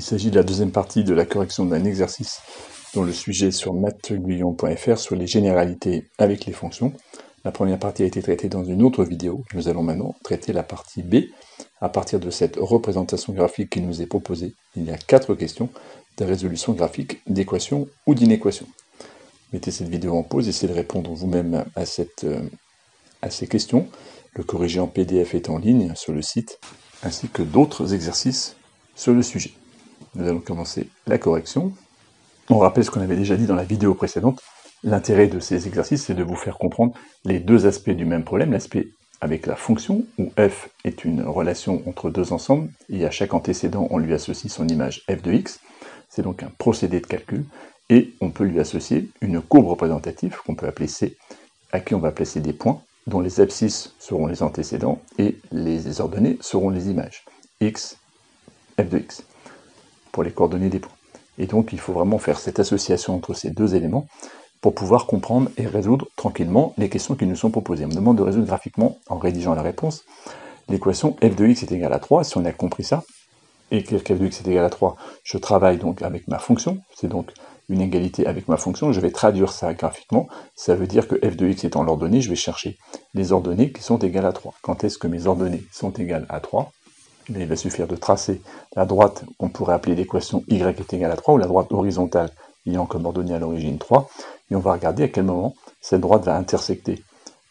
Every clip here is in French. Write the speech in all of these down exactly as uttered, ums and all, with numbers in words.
Il s'agit de la deuxième partie de la correction d'un exercice dont le sujet est sur maths guyon point f r sur les généralités avec les fonctions. La première partie a été traitée dans une autre vidéo. Nous allons maintenant traiter la partie B. À partir de cette représentation graphique qui nous est proposée, il y a quatre questions de résolution graphique d'équations ou d'inéquations. Mettez cette vidéo en pause, essayez de répondre vous-même à, cette, euh, à ces questions. Le corrigé en P D F est en ligne sur le site, ainsi que d'autres exercices sur le sujet. Nous allons commencer la correction. On rappelle ce qu'on avait déjà dit dans la vidéo précédente. L'intérêt de ces exercices, c'est de vous faire comprendre les deux aspects du même problème. L'aspect avec la fonction, où f est une relation entre deux ensembles, et à chaque antécédent, on lui associe son image f de x. C'est donc un procédé de calcul, et on peut lui associer une courbe représentative, qu'on peut appeler C, à qui on va placer des points, dont les abscisses seront les antécédents, et les ordonnées seront les images, x, f de x, pour les coordonnées des points. Et donc, il faut vraiment faire cette association entre ces deux éléments pour pouvoir comprendre et résoudre tranquillement les questions qui nous sont proposées. On me demande de résoudre graphiquement, en rédigeant la réponse, l'équation f de x est égal à trois. Si on a compris ça, et que f de x est égal à trois, je travaille donc avec ma fonction, c'est donc une égalité avec ma fonction, je vais traduire ça graphiquement, ça veut dire que f de x étant l'ordonnée, je vais chercher les ordonnées qui sont égales à trois. Quand est-ce que mes ordonnées sont égales à trois? Il va suffire de tracer la droite qu'on pourrait appeler l'équation y est égale à trois, ou la droite horizontale ayant comme ordonnée à l'origine trois, et on va regarder à quel moment cette droite va intersecter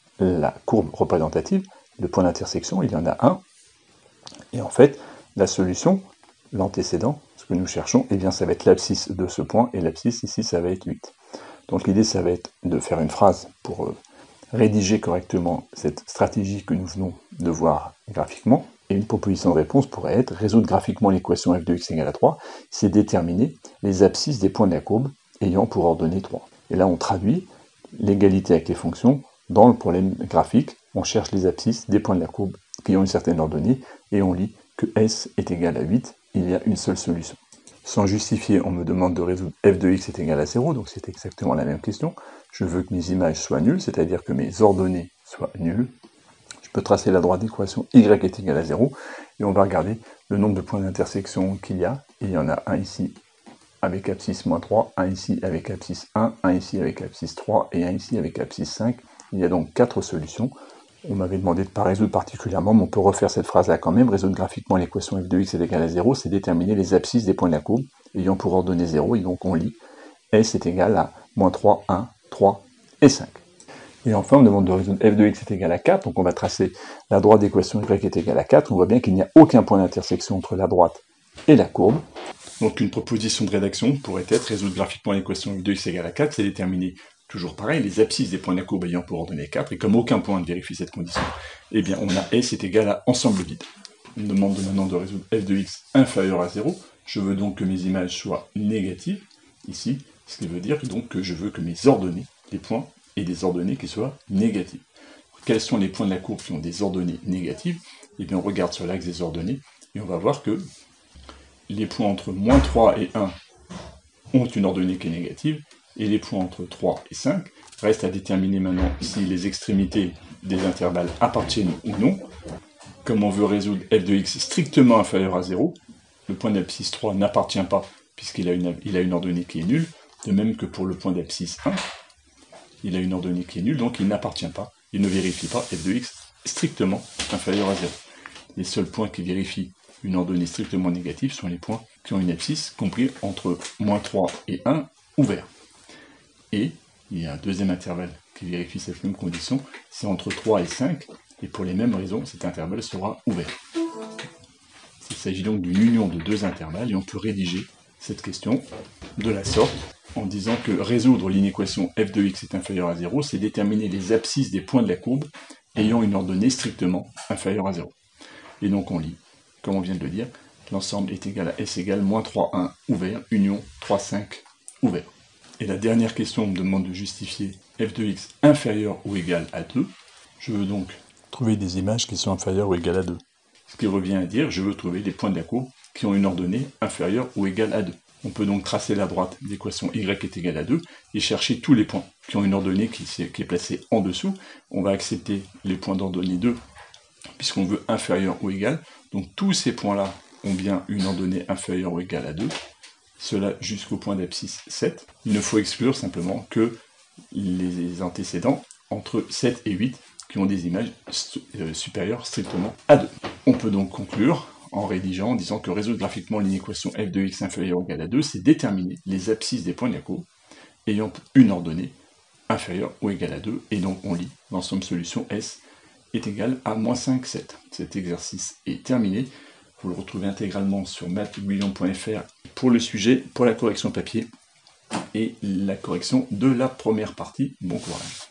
la courbe représentative. Le point d'intersection, il y en a un, et en fait, la solution, l'antécédent, ce que nous cherchons, eh bien ça va être l'abscisse de ce point, et l'abscisse ici, ça va être huit. Donc l'idée, ça va être de faire une phrase pour euh, rédiger correctement cette stratégie que nous venons de voir graphiquement. Et une proposition de réponse pourrait être résoudre graphiquement l'équation f de x égale à trois, c'est déterminer les abscisses des points de la courbe ayant pour ordonnée trois. Et là, on traduit l'égalité avec les fonctions dans le problème graphique. On cherche les abscisses des points de la courbe qui ont une certaine ordonnée et on lit que S est égal à huit. Il y a une seule solution. Sans justifier, on me demande de résoudre f de x est égal à zéro, donc c'est exactement la même question. Je veux que mes images soient nulles, c'est-à-dire que mes ordonnées soient nulles. Je peux tracer la droite d'équation y est égal à zéro, et on va regarder le nombre de points d'intersection qu'il y a. Et il y en a un ici avec abscisse moins trois, un ici avec abscisse un, un ici avec abscisse trois, et un ici avec abscisse cinq. Il y a donc quatre solutions. On m'avait demandé de ne pas résoudre particulièrement, mais on peut refaire cette phrase-là quand même. Résoudre graphiquement l'équation f de x est égal à zéro, c'est déterminer les abscisses des points de la courbe, ayant pour ordonnée zéro, et donc on lit S est égal à moins trois, un, trois et cinq. Et enfin, on me demande de résoudre f de x est égal à quatre, donc on va tracer la droite d'équation y est égal à quatre. On voit bien qu'il n'y a aucun point d'intersection entre la droite et la courbe. Donc une proposition de rédaction pourrait être résoudre graphiquement l'équation f de x égale à quatre, c'est déterminer, toujours pareil, les abscisses des points de la courbe ayant pour ordonnée quatre, et comme aucun point ne vérifie cette condition, eh bien on a S est égal à ensemble vide. On me demande maintenant de résoudre f de x inférieur à zéro, je veux donc que mes images soient négatives, ici, ce qui veut dire donc que je veux que mes ordonnées, les points, aient des ordonnées qui soient négatives. Quels sont les points de la courbe qui ont des ordonnées négatives? Eh bien on regarde sur l'axe des ordonnées, et on va voir que les points entre moins trois et un ont une ordonnée qui est négative, et les points entre trois et cinq, reste à déterminer maintenant si les extrémités des intervalles appartiennent ou non. Comme on veut résoudre f de x strictement inférieur à zéro, le point d'abscisse trois n'appartient pas, puisqu'il a une, il a une ordonnée qui est nulle, de même que pour le point d'abscisse un, il a une ordonnée qui est nulle, donc il n'appartient pas, il ne vérifie pas f de x strictement inférieur à zéro. Les seuls points qui vérifient une ordonnée strictement négative sont les points qui ont une abscisse compris entre moins trois et un ouvert. Et il y a un deuxième intervalle qui vérifie cette même condition, c'est entre trois et cinq, et pour les mêmes raisons, cet intervalle sera ouvert. Il s'agit donc d'une union de deux intervalles, et on peut rédiger cette question de la sorte, en disant que résoudre l'inéquation f de x est inférieur à zéro, c'est déterminer les abscisses des points de la courbe ayant une ordonnée strictement inférieure à zéro. Et donc on lit, comme on vient de le dire, l'ensemble est égal à S égale moins trois, un ouvert, union trois, cinq ouvert. Et la dernière question me demande de justifier f de x inférieur ou égal à deux. Je veux donc trouver des images qui sont inférieures ou égales à deux. Ce qui revient à dire, je veux trouver des points de la courbe qui ont une ordonnée inférieure ou égale à deux. On peut donc tracer la droite d'équation y est égal à deux et chercher tous les points qui ont une ordonnée qui est, qui est placée en dessous. On va accepter les points d'ordonnée deux puisqu'on veut inférieur ou égal. Donc tous ces points-là ont bien une ordonnée inférieure ou égale à deux, cela jusqu'au point d'abscisse sept. Il ne faut exclure simplement que les antécédents entre sept et huit qui ont des images supérieures strictement à deux. On peut donc conclure en rédigeant en disant que résoudre graphiquement l'inéquation f de x inférieur ou égal à deux, c'est déterminer les abscisses des points diaco ayant une ordonnée inférieure ou égale à deux, et donc on lit l'ensemble solution S est égal à moins cinq, sept. Cet exercice est terminé. Vous le retrouvez intégralement sur maths guyon point F R pour le sujet, pour la correction papier et la correction de la première partie. Bon courage.